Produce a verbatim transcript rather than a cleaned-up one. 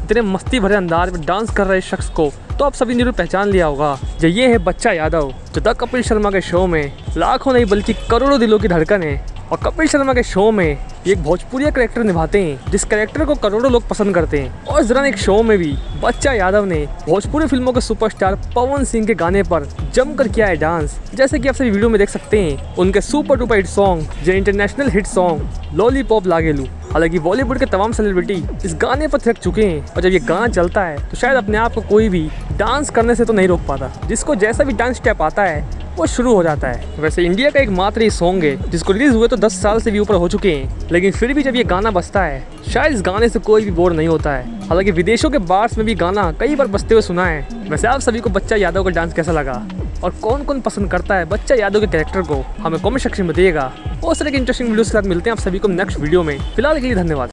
इतने मस्ती भरे अंदाज में डांस कर रहे शख्स को तो आप सभी जरूर पहचान लिया होगा। जो ये है बच्चा यादव, जो द कपिल शर्मा के शो में लाखों नहीं बल्कि करोड़ों दिलों की धड़कन है। और कपिल शर्मा के शो में ये एक भोजपुरी कैरेक्टर निभाते हैं जिस कैरेक्टर को करोड़ों लोग पसंद करते हैं। और इस दौरान एक शो में भी बच्चा यादव ने भोजपुरी फिल्मों के सुपरस्टार पवन सिंह के गाने पर जमकर किया है डांस। जैसे कि आप सभी वीडियो में देख सकते हैं उनके सुपर डुपर हिट सॉन्ग जो इंटरनेशनल हिट सॉन्ग लॉलीपॉप लागेलू। हालांकि बॉलीवुड के तमाम सेलिब्रिटी इस गाने पर थिरक चुके हैं और जब ये गाना चलता है तो शायद अपने आप को कोई भी डांस करने से तो नहीं रोक पाता। जिसको जैसा भी डांस स्टेप आता है वो शुरू हो जाता है। वैसे इंडिया का एक मात्र ये सॉन्ग है जिसको रिलीज हुए तो दस साल से भी ऊपर हो चुके हैं, लेकिन फिर भी जब ये गाना बजता है शायद इस गाने से कोई भी बोर नहीं होता है। हालांकि विदेशों के बार्स में भी गाना कई बार बजते हुए सुना है। वैसे आप सभी को बच्चा यादव का डांस कैसा लगा और कौन कौन पसंद करता है बच्चा यादव के कैरेक्टर को, हमें कमेंट सेक्शन में बताइएगा। और इस तरह के इंटरेस्टिंग वीडियो के साथ मिलते हैं आप सभी को नेक्स्ट वीडियो में। फिलहाल के लिए धन्यवाद।